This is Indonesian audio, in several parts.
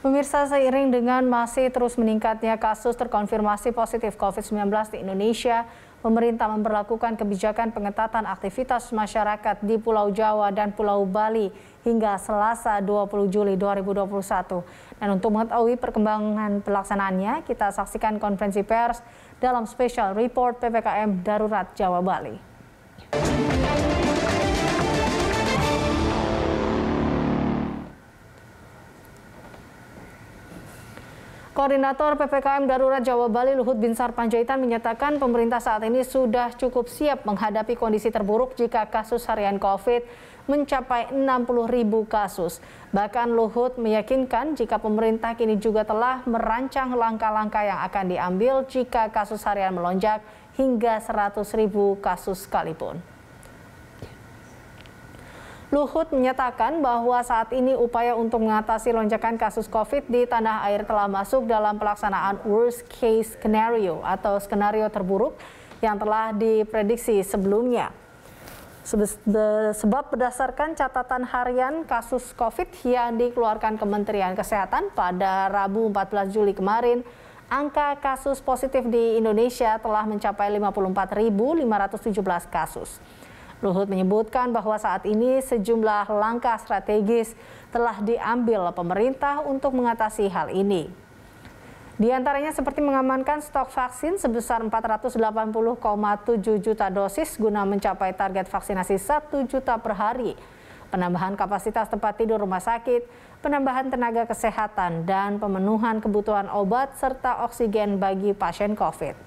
Pemirsa, seiring dengan masih terus meningkatnya kasus terkonfirmasi positif COVID-19 di Indonesia, pemerintah memberlakukan kebijakan pengetatan aktivitas masyarakat di Pulau Jawa dan Pulau Bali hingga Selasa 20 Juli 2021. Dan untuk mengetahui perkembangan pelaksanaannya, kita saksikan konferensi pers dalam Special Report PPKM Darurat Jawa Bali. Koordinator PPKM Darurat Jawa Bali Luhut Binsar Panjaitan menyatakan pemerintah saat ini sudah cukup siap menghadapi kondisi terburuk jika kasus harian COVID mencapai 60.000 kasus. Bahkan Luhut meyakinkan jika pemerintah kini juga telah merancang langkah-langkah yang akan diambil jika kasus harian melonjak hingga 100.000 kasus sekalipun. Luhut menyatakan bahwa saat ini upaya untuk mengatasi lonjakan kasus COVID di tanah air telah masuk dalam pelaksanaan worst case scenario atau skenario terburuk yang telah diprediksi sebelumnya. Sebab berdasarkan catatan harian kasus COVID yang dikeluarkan Kementerian Kesehatan pada Rabu 14 Juli kemarin, angka kasus positif di Indonesia telah mencapai 54.517 kasus. Luhut menyebutkan bahwa saat ini sejumlah langkah strategis telah diambil pemerintah untuk mengatasi hal ini. Di antaranya seperti mengamankan stok vaksin sebesar 480,7 juta dosis guna mencapai target vaksinasi 1 juta per hari, penambahan kapasitas tempat tidur rumah sakit, penambahan tenaga kesehatan, dan pemenuhan kebutuhan obat serta oksigen bagi pasien COVID.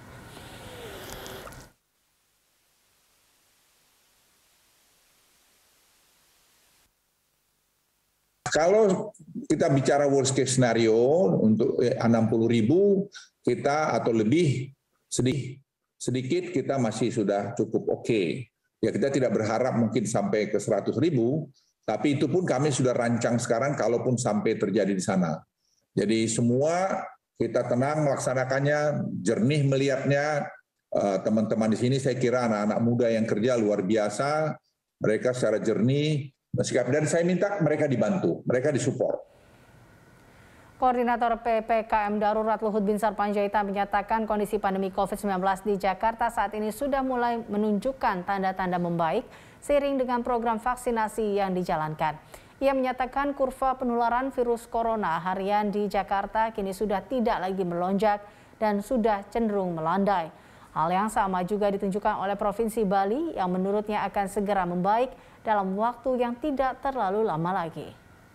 Kalau kita bicara worst case scenario untuk 60.000 kita atau lebih sedikit kita masih sudah cukup oke. Ya kita tidak berharap mungkin sampai ke 100.000, tapi itu pun kami sudah rancang sekarang kalaupun sampai terjadi di sana. Jadi semua kita tenang melaksanakannya, jernih melihatnya. Teman-teman di sini saya kira anak-anak muda yang kerja luar biasa, mereka secara jernih. Dan saya minta mereka dibantu, mereka disupport. Koordinator PPKM Darurat Luhut Binsar Panjaitan menyatakan kondisi pandemi COVID-19 di Jakarta saat ini sudah mulai menunjukkan tanda-tanda membaik seiring dengan program vaksinasi yang dijalankan. Ia menyatakan kurva penularan virus corona harian di Jakarta kini sudah tidak lagi melonjak dan sudah cenderung melandai. Hal yang sama juga ditunjukkan oleh Provinsi Bali yang menurutnya akan segera membaik dalam waktu yang tidak terlalu lama lagi.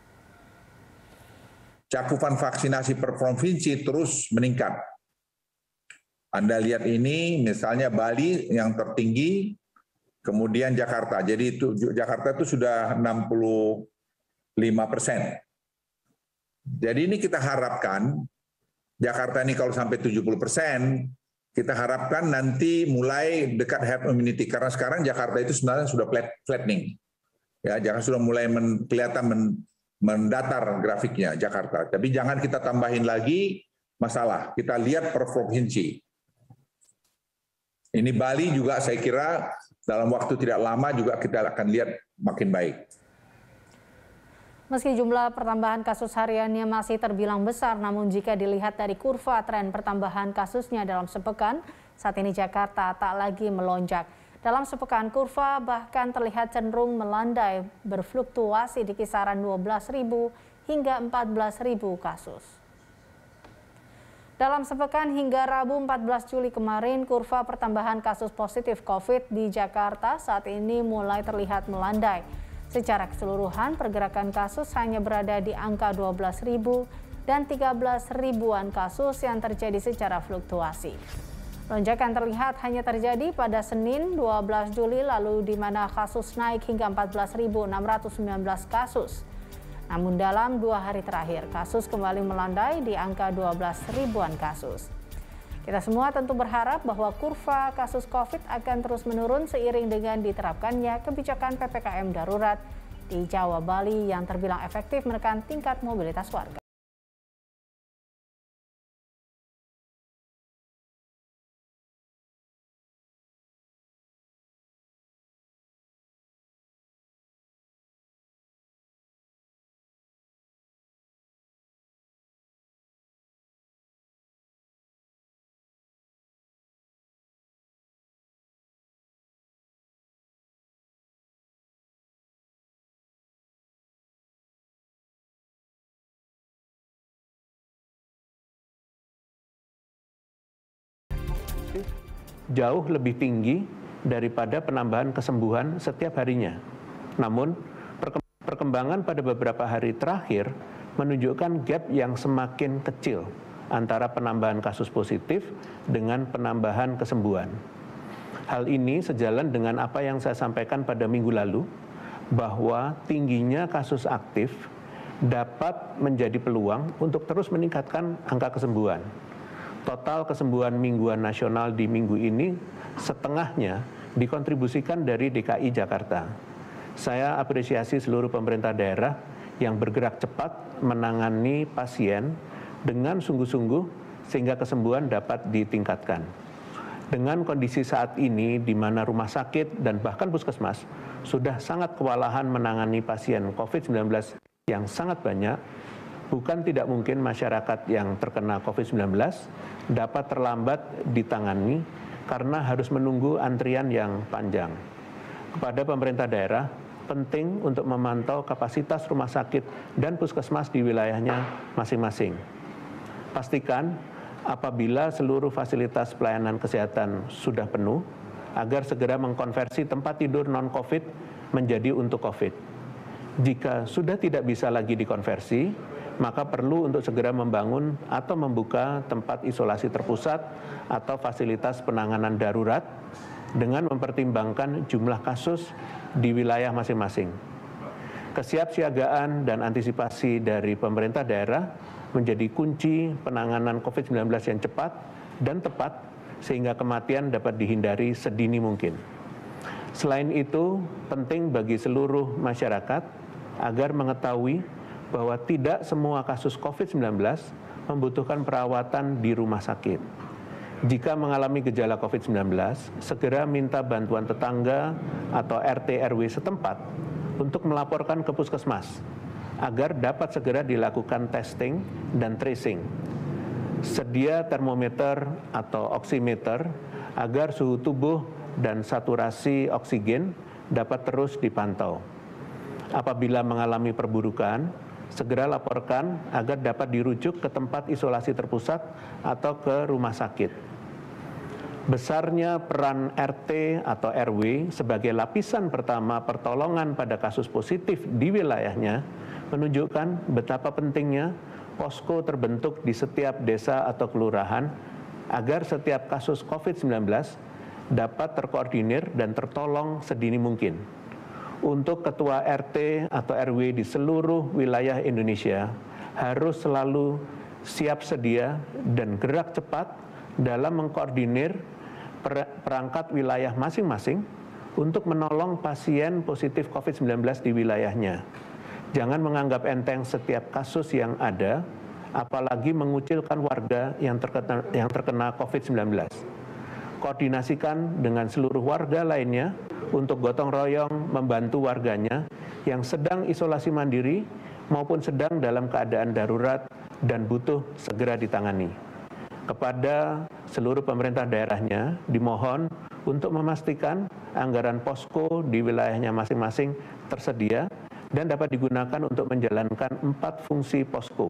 Cakupan vaksinasi per provinsi terus meningkat. Anda lihat ini misalnya Bali yang tertinggi, kemudian Jakarta. Jadi itu Jakarta itu sudah 65%. Jadi ini kita harapkan Jakarta ini kalau sampai 70%, kita harapkan nanti mulai dekat herd immunity karena sekarang Jakarta itu sebenarnya sudah flattening. Ya, jangan sudah mulai kelihatan mendatar grafiknya Jakarta. Tapi jangan kita tambahin lagi masalah. Kita lihat per provinsi. Ini Bali juga saya kira dalam waktu tidak lama juga kita akan lihat makin baik. Meski jumlah pertambahan kasus hariannya masih terbilang besar, namun jika dilihat dari kurva tren pertambahan kasusnya dalam sepekan, saat ini Jakarta tak lagi melonjak. Dalam sepekan kurva bahkan terlihat cenderung melandai, berfluktuasi di kisaran 12.000 hingga 14.000 kasus. Dalam sepekan hingga Rabu 14 Juli kemarin, kurva pertambahan kasus positif COVID di Jakarta saat ini mulai terlihat melandai. Secara keseluruhan, pergerakan kasus hanya berada di angka 12.000 dan 13.000-an kasus yang terjadi secara fluktuasi. Lonjakan terlihat hanya terjadi pada Senin 12 Juli lalu di mana kasus naik hingga 14.619 kasus. Namun dalam 2 hari terakhir, kasus kembali melandai di angka 12.000-an kasus. Kita semua tentu berharap bahwa kurva kasus COVID akan terus menurun seiring dengan diterapkannya kebijakan PPKM darurat di Jawa Bali yang terbilang efektif menekan tingkat mobilitas warga. jauh lebih tinggi daripada penambahan kesembuhan setiap harinya. Namun, perkembangan pada beberapa hari terakhir menunjukkan gap yang semakin kecil antara penambahan kasus positif dengan penambahan kesembuhan. Hal ini sejalan dengan apa yang saya sampaikan pada minggu lalu, bahwa tingginya kasus aktif dapat menjadi peluang untuk terus meningkatkan angka kesembuhan. Total kesembuhan mingguan nasional di minggu ini setengahnya dikontribusikan dari DKI Jakarta. Saya apresiasi seluruh pemerintah daerah yang bergerak cepat menangani pasien dengan sungguh-sungguh sehingga kesembuhan dapat ditingkatkan. Dengan kondisi saat ini di mana rumah sakit dan bahkan puskesmas sudah sangat kewalahan menangani pasien COVID-19 yang sangat banyak, bukan tidak mungkin masyarakat yang terkena COVID-19 dapat terlambat ditangani karena harus menunggu antrian yang panjang. Kepada pemerintah daerah, penting untuk memantau kapasitas rumah sakit dan puskesmas di wilayahnya masing-masing. Pastikan apabila seluruh fasilitas pelayanan kesehatan sudah penuh, agar segera mengkonversi tempat tidur non-COVID menjadi untuk COVID. Jika sudah tidak bisa lagi dikonversi, maka perlu untuk segera membangun atau membuka tempat isolasi terpusat atau fasilitas penanganan darurat dengan mempertimbangkan jumlah kasus di wilayah masing-masing. Kesiapsiagaan dan antisipasi dari pemerintah daerah menjadi kunci penanganan COVID-19 yang cepat dan tepat sehingga kematian dapat dihindari sedini mungkin. Selain itu, penting bagi seluruh masyarakat agar mengetahui bahwa tidak semua kasus COVID-19 membutuhkan perawatan di rumah sakit. Jika mengalami gejala COVID-19, segera minta bantuan tetangga atau RT RW setempat untuk melaporkan ke puskesmas agar dapat segera dilakukan testing dan tracing. Sedia termometer atau oximeter agar suhu tubuh dan saturasi oksigen dapat terus dipantau. Apabila mengalami perburukan, segera laporkan agar dapat dirujuk ke tempat isolasi terpusat atau ke rumah sakit. Besarnya peran RT atau RW sebagai lapisan pertama pertolongan pada kasus positif di wilayahnya menunjukkan betapa pentingnya posko terbentuk di setiap desa atau kelurahan agar setiap kasus COVID-19 dapat terkoordinir dan tertolong sedini mungkin. Untuk ketua RT atau RW di seluruh wilayah Indonesia harus selalu siap sedia dan gerak cepat dalam mengkoordinir perangkat wilayah masing-masing untuk menolong pasien positif COVID-19 di wilayahnya. Jangan menganggap enteng setiap kasus yang ada, apalagi mengucilkan warga yang terkena COVID-19. Koordinasikan dengan seluruh warga lainnya untuk gotong royong membantu warganya yang sedang isolasi mandiri maupun sedang dalam keadaan darurat dan butuh segera ditangani. Kepada seluruh pemerintah daerahnya dimohon untuk memastikan anggaran posko di wilayahnya masing-masing tersedia dan dapat digunakan untuk menjalankan 4 fungsi posko.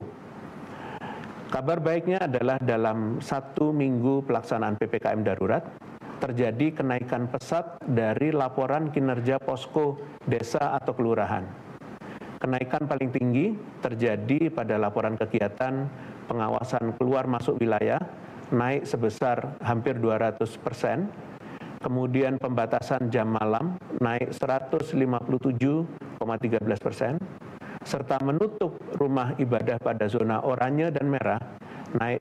Kabar baiknya adalah dalam 1 minggu pelaksanaan PPKM darurat, terjadi kenaikan pesat dari laporan kinerja posko desa atau kelurahan. Kenaikan paling tinggi terjadi pada laporan kegiatan pengawasan keluar masuk wilayah, naik sebesar hampir 200%, kemudian pembatasan jam malam naik 157,13%, serta menutup rumah ibadah pada zona oranye dan merah naik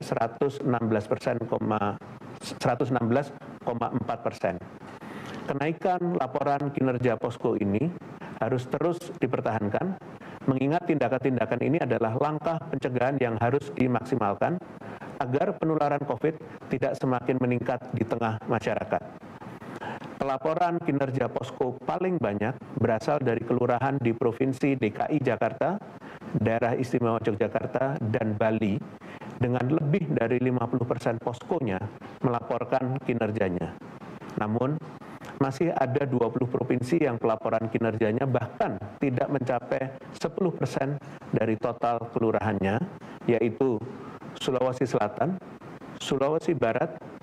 116,4%. Kenaikan laporan kinerja posko ini harus terus dipertahankan, mengingat tindakan-tindakan ini adalah langkah pencegahan yang harus dimaksimalkan agar penularan COVID tidak semakin meningkat di tengah masyarakat. Pelaporan kinerja posko paling banyak berasal dari kelurahan di Provinsi DKI Jakarta, Daerah Istimewa Yogyakarta, dan Bali, dengan lebih dari 50% poskonya melaporkan kinerjanya. Namun, masih ada 20 provinsi yang pelaporan kinerjanya bahkan tidak mencapai 10% dari total kelurahannya, yaitu Sulawesi Selatan, Sulawesi Barat,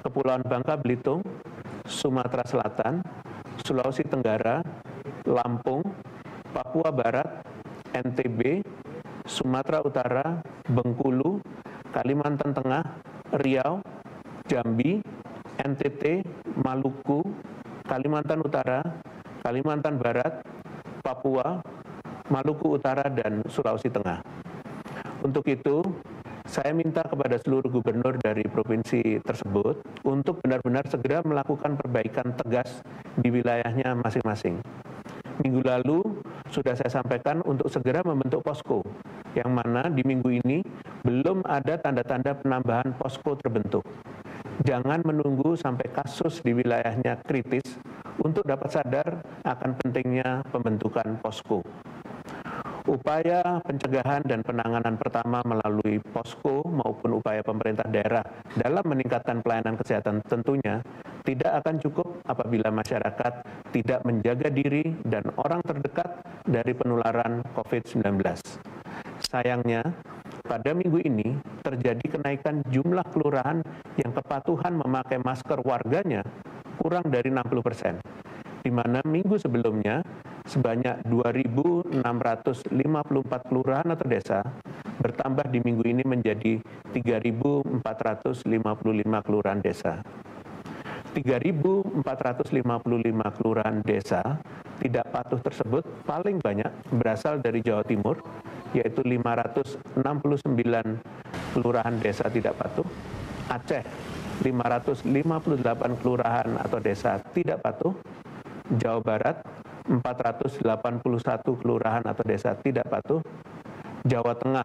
Kepulauan Bangka Belitung, Sumatera Selatan, Sulawesi Tenggara, Lampung, Papua Barat, NTB, Sumatera Utara, Bengkulu, Kalimantan Tengah, Riau, Jambi, NTT, Maluku, Kalimantan Utara, Kalimantan Barat, Papua, Maluku Utara, dan Sulawesi Tengah. Untuk itu, saya minta kepada seluruh gubernur dari provinsi tersebut untuk benar-benar segera melakukan perbaikan tegas di wilayahnya masing-masing. Minggu lalu sudah saya sampaikan untuk segera membentuk posko, yang mana di minggu ini belum ada tanda-tanda penambahan posko terbentuk. Jangan menunggu sampai kasus di wilayahnya kritis untuk dapat sadar akan pentingnya pembentukan posko. Upaya pencegahan dan penanganan pertama melalui posko maupun upaya pemerintah daerah dalam meningkatkan pelayanan kesehatan tentunya tidak akan cukup apabila masyarakat tidak menjaga diri dan orang terdekat dari penularan COVID-19. Sayangnya, pada minggu ini terjadi kenaikan jumlah kelurahan yang kepatuhan memakai masker warganya kurang dari 60%, di mana minggu sebelumnya sebanyak 2.654 kelurahan atau desa bertambah di minggu ini menjadi 3.455 kelurahan desa. 3.455 kelurahan desa tidak patuh tersebut paling banyak berasal dari Jawa Timur, yaitu 569 kelurahan desa tidak patuh, Aceh 558 kelurahan atau desa tidak patuh, Jawa Barat 481 kelurahan atau desa tidak patuh, Jawa Tengah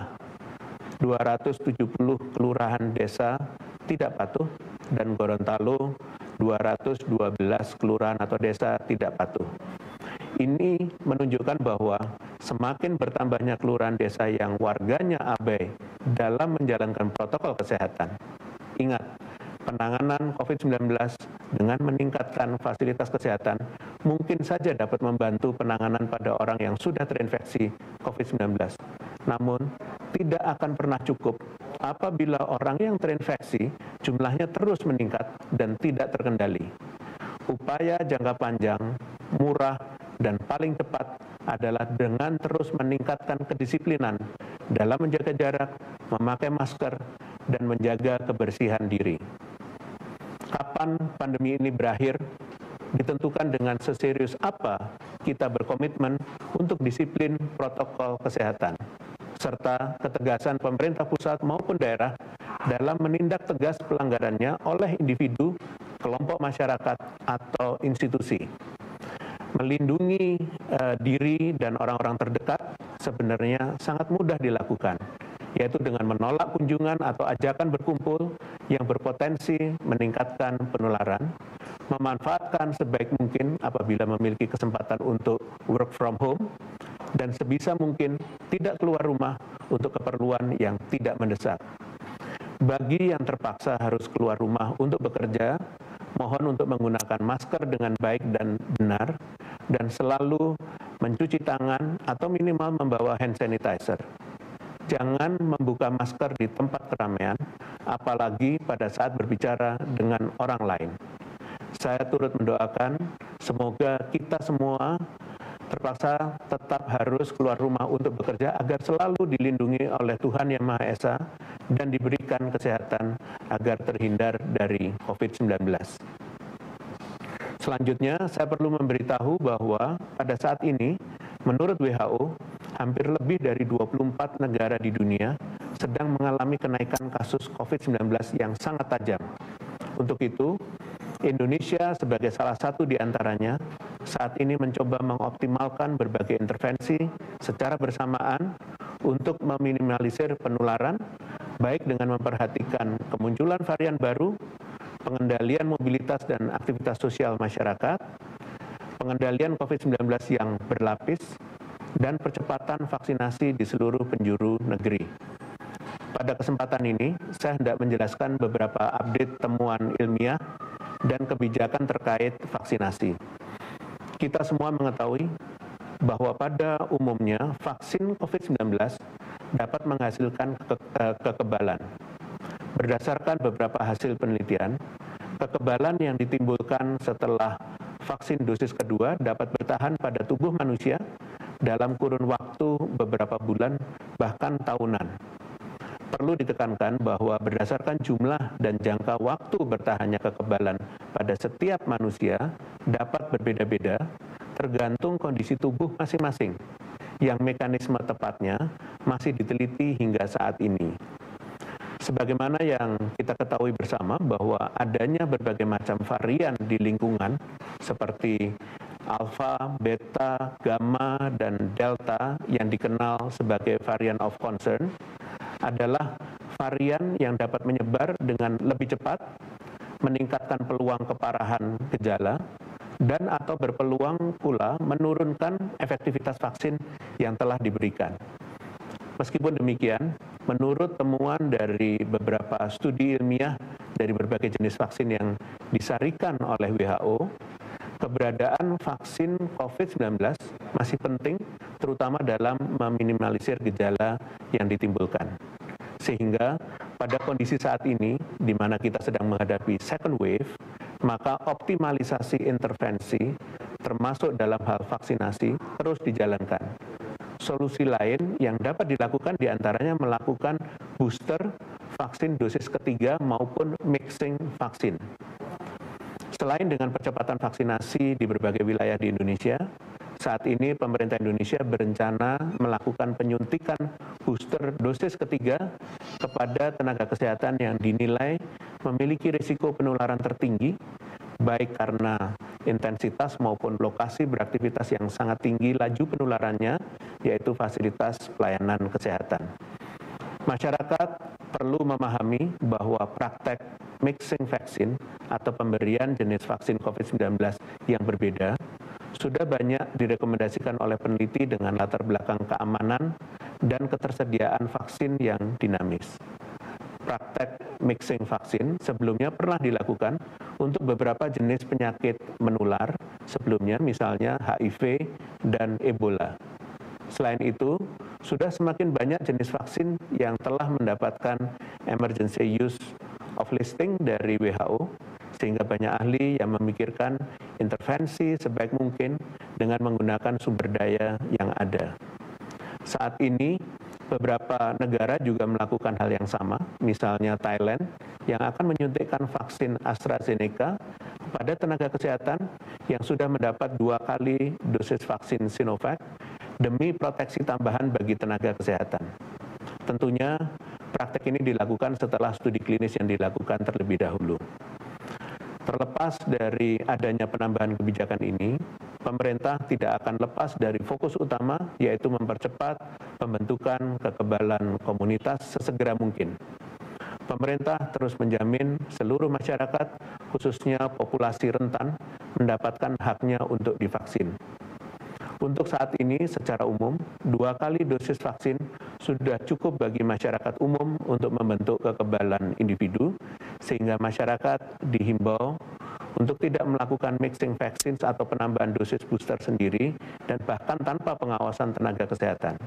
270 kelurahan desa tidak patuh, dan Gorontalo 212 kelurahan atau desa tidak patuh. Ini menunjukkan bahwa semakin bertambahnya kelurahan desa yang warganya abai dalam menjalankan protokol kesehatan. Ingat, penanganan COVID-19 dengan meningkatkan fasilitas kesehatan mungkin saja dapat membantu penanganan pada orang yang sudah terinfeksi COVID-19. Namun, tidak akan pernah cukup apabila orang yang terinfeksi jumlahnya terus meningkat dan tidak terkendali. Upaya jangka panjang, murah, dan paling tepat adalah dengan terus meningkatkan kedisiplinan dalam menjaga jarak, memakai masker, dan menjaga kebersihan diri. Kapan pandemi ini berakhir ditentukan dengan seserius apa kita berkomitmen untuk disiplin protokol kesehatan, serta ketegasan pemerintah pusat maupun daerah dalam menindak tegas pelanggarannya oleh individu, kelompok masyarakat, atau institusi. Melindungi diri dan orang-orang terdekat sebenarnya sangat mudah dilakukan, yaitu dengan menolak kunjungan atau ajakan berkumpul yang berpotensi meningkatkan penularan, memanfaatkan sebaik mungkin apabila memiliki kesempatan untuk work from home, dan sebisa mungkin tidak keluar rumah untuk keperluan yang tidak mendesak. Bagi yang terpaksa harus keluar rumah untuk bekerja, mohon untuk menggunakan masker dengan baik dan benar, dan selalu mencuci tangan atau minimal membawa hand sanitizer. Jangan membuka masker di tempat keramaian, apalagi pada saat berbicara dengan orang lain. Saya turut mendoakan semoga kita semua terpaksa tetap harus keluar rumah untuk bekerja agar selalu dilindungi oleh Tuhan Yang Maha Esa dan diberikan kesehatan agar terhindar dari COVID-19. Selanjutnya, saya perlu memberitahu bahwa pada saat ini, menurut WHO, hampir lebih dari 24 negara di dunia sedang mengalami kenaikan kasus COVID-19 yang sangat tajam. Untuk itu, Indonesia sebagai salah satu di antaranya saat ini mencoba mengoptimalkan berbagai intervensi secara bersamaan untuk meminimalisir penularan, baik dengan memperhatikan kemunculan varian baru, pengendalian mobilitas dan aktivitas sosial masyarakat, pengendalian COVID-19 yang berlapis, dan percepatan vaksinasi di seluruh penjuru negeri. Pada kesempatan ini, saya hendak menjelaskan beberapa update temuan ilmiah dan kebijakan terkait vaksinasi. Kita semua mengetahui bahwa pada umumnya vaksin COVID-19 dapat menghasilkan kekebalan. Berdasarkan beberapa hasil penelitian, Kekebalan yang ditimbulkan setelah vaksin dosis kedua dapat bertahan pada tubuh manusia dalam kurun waktu beberapa bulan, bahkan tahunan. Perlu ditekankan bahwa berdasarkan jumlah dan jangka waktu bertahannya kekebalan pada setiap manusia dapat berbeda-beda tergantung kondisi tubuh masing-masing, yang mekanisme tepatnya masih diteliti hingga saat ini. Sebagaimana yang kita ketahui bersama bahwa adanya berbagai macam varian di lingkungan seperti alfa, beta, gamma, dan delta yang dikenal sebagai varian of concern adalah varian yang dapat menyebar dengan lebih cepat, meningkatkan peluang keparahan gejala, dan atau berpeluang pula menurunkan efektivitas vaksin yang telah diberikan. Meskipun demikian, menurut temuan dari beberapa studi ilmiah dari berbagai jenis vaksin yang disarikan oleh WHO, keberadaan vaksin COVID-19 masih penting, terutama dalam meminimalisir gejala yang ditimbulkan. Sehingga pada kondisi saat ini, di mana kita sedang menghadapi second wave, maka optimalisasi intervensi, termasuk dalam hal vaksinasi, terus dijalankan. Solusi lain yang dapat dilakukan diantaranya melakukan booster vaksin dosis ketiga maupun mixing vaksin. Selain dengan percepatan vaksinasi di berbagai wilayah di Indonesia, saat ini pemerintah Indonesia berencana melakukan penyuntikan booster dosis ketiga kepada tenaga kesehatan yang dinilai memiliki risiko penularan tertinggi, baik karena intensitas maupun lokasi beraktivitas yang sangat tinggi laju penularannya, yaitu fasilitas pelayanan kesehatan. Masyarakat perlu memahami bahwa praktek mixing vaksin atau pemberian jenis vaksin COVID-19 yang berbeda sudah banyak direkomendasikan oleh peneliti dengan latar belakang keamanan dan ketersediaan vaksin yang dinamis. Praktek mixing vaksin sebelumnya pernah dilakukan untuk beberapa jenis penyakit menular sebelumnya, misalnya HIV dan Ebola. Selain itu, sudah semakin banyak jenis vaksin yang telah mendapatkan emergency use of listing dari WHO, sehingga banyak ahli yang memikirkan intervensi sebaik mungkin dengan menggunakan sumber daya yang ada. Saat ini, beberapa negara juga melakukan hal yang sama, misalnya Thailand, yang akan menyuntikkan vaksin AstraZeneca kepada tenaga kesehatan yang sudah mendapat 2 kali dosis vaksin Sinovac demi proteksi tambahan bagi tenaga kesehatan. Tentunya, praktek ini dilakukan setelah studi klinis yang dilakukan terlebih dahulu. Terlepas dari adanya penambahan kebijakan ini, pemerintah tidak akan lepas dari fokus utama, yaitu mempercepat pembentukan kekebalan komunitas sesegera mungkin. Pemerintah terus menjamin seluruh masyarakat, khususnya populasi rentan, mendapatkan haknya untuk divaksin. Untuk saat ini, secara umum, 2 kali dosis vaksin sudah cukup bagi masyarakat umum untuk membentuk kekebalan individu, sehingga masyarakat dihimbau untuk tidak melakukan mixing vaksin atau penambahan dosis booster sendiri, dan bahkan tanpa pengawasan tenaga kesehatan.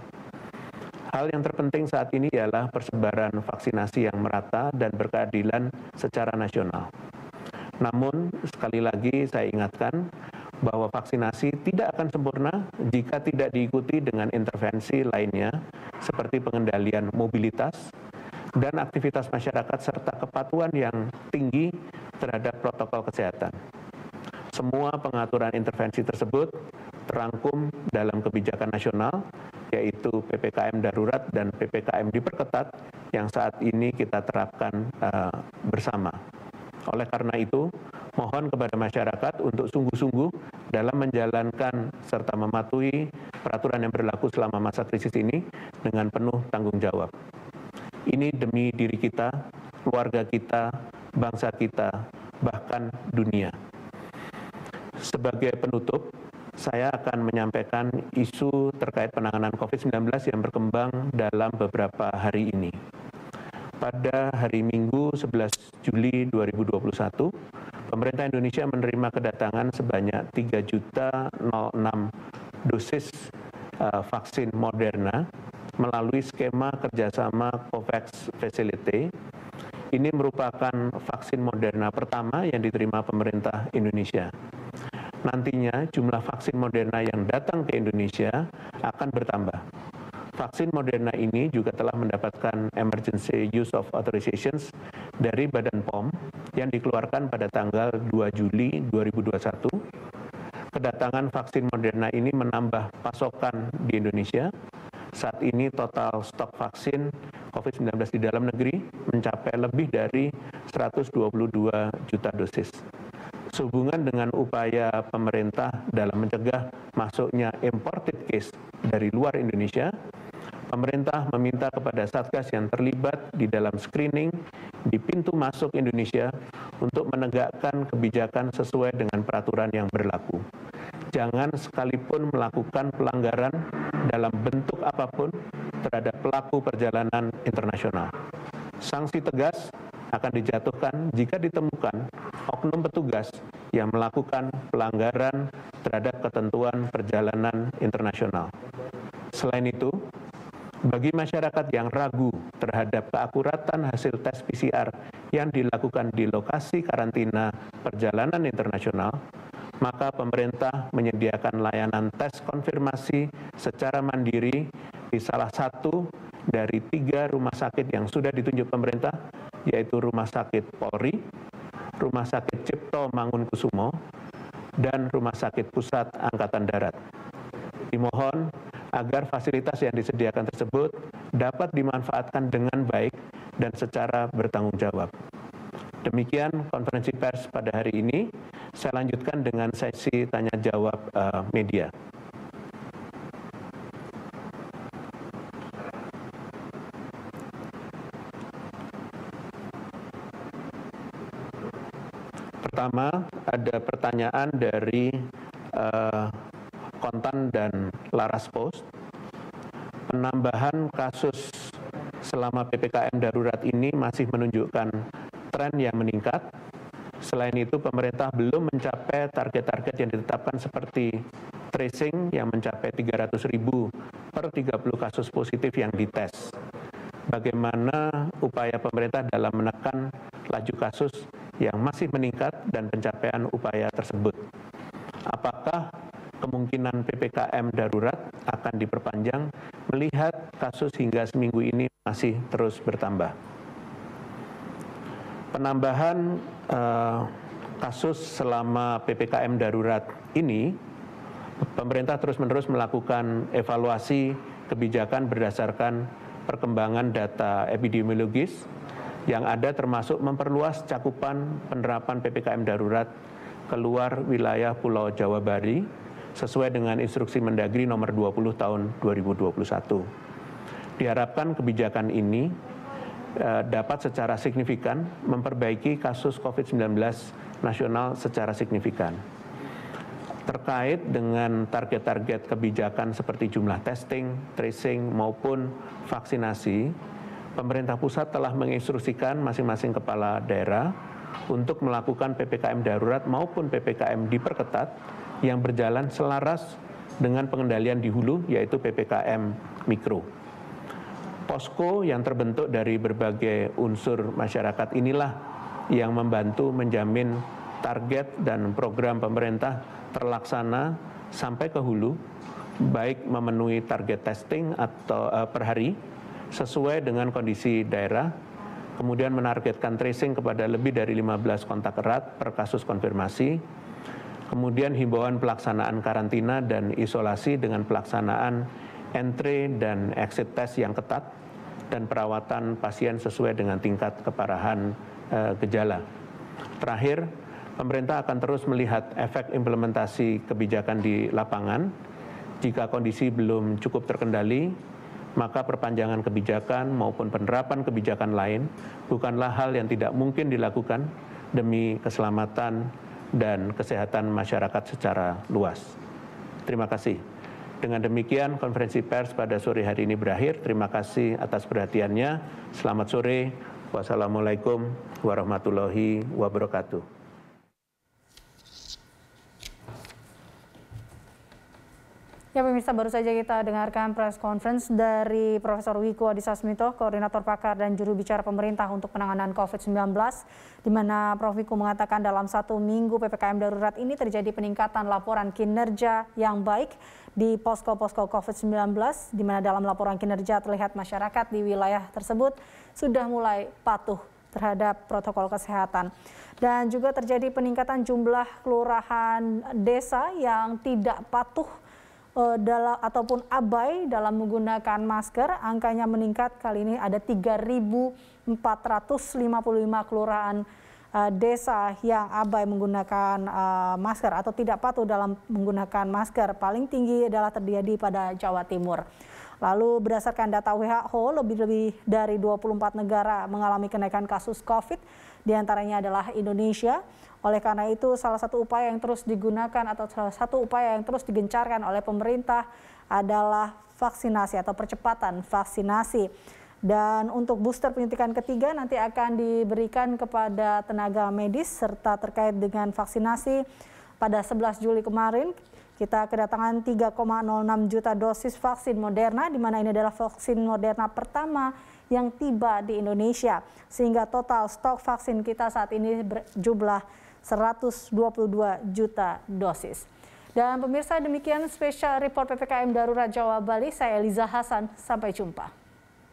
Hal yang terpenting saat ini ialah persebaran vaksinasi yang merata dan berkeadilan secara nasional. Namun, sekali lagi saya ingatkan, bahwa vaksinasi tidak akan sempurna jika tidak diikuti dengan intervensi lainnya seperti pengendalian mobilitas dan aktivitas masyarakat serta kepatuhan yang tinggi terhadap protokol kesehatan. Semua pengaturan intervensi tersebut terangkum dalam kebijakan nasional, yaitu PPKM darurat dan PPKM diperketat yang saat ini kita terapkan bersama. Oleh karena itu, mohon kepada masyarakat untuk sungguh-sungguh dalam menjalankan serta mematuhi peraturan yang berlaku selama masa krisis ini dengan penuh tanggung jawab. Ini demi diri kita, keluarga kita, bangsa kita, bahkan dunia. Sebagai penutup, saya akan menyampaikan isu terkait penanganan COVID-19 yang berkembang dalam beberapa hari ini. Pada hari Minggu 11 Juli 2021, pemerintah Indonesia menerima kedatangan sebanyak 3.006 dosis vaksin Moderna melalui skema kerjasama COVAX Facility Ini merupakan vaksin Moderna pertama yang diterima pemerintah Indonesia. Nantinya jumlah vaksin Moderna yang datang ke Indonesia akan bertambah. Vaksin Moderna ini juga telah mendapatkan Emergency Use of Authorizations dari Badan POM yang dikeluarkan pada tanggal 2 Juli 2021. Kedatangan vaksin Moderna ini menambah pasokan di Indonesia. Saat ini total stok vaksin COVID-19 di dalam negeri mencapai lebih dari 122 juta dosis. Sehubungan dengan upaya pemerintah dalam mencegah masuknya imported case dari luar Indonesia, pemerintah meminta kepada Satgas yang terlibat di dalam screening di pintu masuk Indonesia untuk menegakkan kebijakan sesuai dengan peraturan yang berlaku. Jangan sekalipun melakukan pelanggaran dalam bentuk apapun terhadap pelaku perjalanan internasional. Sanksi tegas akan dijatuhkan jika ditemukan oknum petugas yang melakukan pelanggaran terhadap ketentuan perjalanan internasional. Selain itu, bagi masyarakat yang ragu terhadap keakuratan hasil tes PCR yang dilakukan di lokasi karantina perjalanan internasional, maka pemerintah menyediakan layanan tes konfirmasi secara mandiri di salah satu dari 3 rumah sakit yang sudah ditunjuk pemerintah, yaitu Rumah Sakit Polri, Rumah Sakit Cipto Mangunkusumo, dan Rumah Sakit Pusat Angkatan Darat. Dimohon agar fasilitas yang disediakan tersebut dapat dimanfaatkan dengan baik dan secara bertanggung jawab. Demikian konferensi pers pada hari ini. Saya lanjutkan dengan sesi tanya jawab media. Pertama, ada pertanyaan dari Kontan dan Laras Post. Penambahan kasus selama PPKM darurat ini masih menunjukkan tren yang meningkat. Selain itu, pemerintah belum mencapai target-target yang ditetapkan seperti tracing yang mencapai 300.000 per 30 kasus positif yang dites. Bagaimana upaya pemerintah dalam menekan laju kasus yang masih meningkat dan pencapaian upaya tersebut? Apakah kemungkinan PPKM darurat akan diperpanjang melihat kasus hingga seminggu ini masih terus bertambah? Penambahan kasus selama PPKM darurat ini, pemerintah terus-menerus melakukan evaluasi kebijakan berdasarkan perkembangan data epidemiologis yang ada, termasuk memperluas cakupan penerapan PPKM darurat keluar wilayah Pulau Jawa Bali sesuai dengan instruksi Mendagri nomor 20 tahun 2021. Diharapkan kebijakan ini dapat secara signifikan memperbaiki kasus COVID-19 nasional secara signifikan. Terkait dengan target-target kebijakan seperti jumlah testing, tracing, maupun vaksinasi, pemerintah pusat telah menginstruksikan masing-masing kepala daerah untuk melakukan PPKM darurat maupun PPKM diperketat yang berjalan selaras dengan pengendalian di hulu, yaitu PPKM mikro. Posko yang terbentuk dari berbagai unsur masyarakat inilah yang membantu menjamin target dan program pemerintah terlaksana sampai ke hulu, baik memenuhi target testing atau per hari sesuai dengan kondisi daerah, kemudian menargetkan tracing kepada lebih dari 15 kontak erat per kasus konfirmasi, kemudian himbauan pelaksanaan karantina dan isolasi dengan pelaksanaan entry dan exit test yang ketat, dan perawatan pasien sesuai dengan tingkat keparahan gejala. Terakhir, pemerintah akan terus melihat efek implementasi kebijakan di lapangan. Jika kondisi belum cukup terkendali, maka perpanjangan kebijakan maupun penerapan kebijakan lain bukanlah hal yang tidak mungkin dilakukan demi keselamatan dan kesehatan masyarakat secara luas. Terima kasih. Dengan demikian, konferensi pers pada sore hari ini berakhir. Terima kasih atas perhatiannya. Selamat sore. Wassalamualaikum warahmatullahi wabarakatuh. Ya pemirsa, baru saja kita dengarkan press conference dari Profesor Wiku Adhisa Smito, Koordinator Pakar dan Juru Bicara Pemerintah untuk Penanganan COVID-19, di mana Prof. Wiku mengatakan dalam 1 minggu PPKM darurat ini terjadi peningkatan laporan kinerja yang baik di posko-posko COVID-19, di mana dalam laporan kinerja terlihat masyarakat di wilayah tersebut sudah mulai patuh terhadap protokol kesehatan. Dan juga terjadi peningkatan jumlah kelurahan desa yang tidak patuh ataupun abai dalam menggunakan masker. Angkanya meningkat, kali ini ada 3.455 kelurahan desa yang abai menggunakan masker atau tidak patuh dalam menggunakan masker. Paling tinggi adalah terjadi pada Jawa Timur. Lalu berdasarkan data WHO, lebih dari 24 negara mengalami kenaikan kasus COVID, diantaranya adalah Indonesia. Oleh karena itu, salah satu upaya yang terus digunakan atau salah satu upaya yang terus digencarkan oleh pemerintah adalah vaksinasi atau percepatan vaksinasi. Dan untuk booster penyuntikan ketiga nanti akan diberikan kepada tenaga medis serta terkait dengan vaksinasi. Pada 11 Juli kemarin, kita kedatangan 3,06 juta dosis vaksin Moderna, di mana ini adalah vaksin Moderna pertama yang tiba di Indonesia. Sehingga total stok vaksin kita saat ini berjumlah 122 juta dosis. Dan pemirsa, demikian spesial report PPKM Darurat Jawa Bali. Saya Eliza Hasan, sampai jumpa.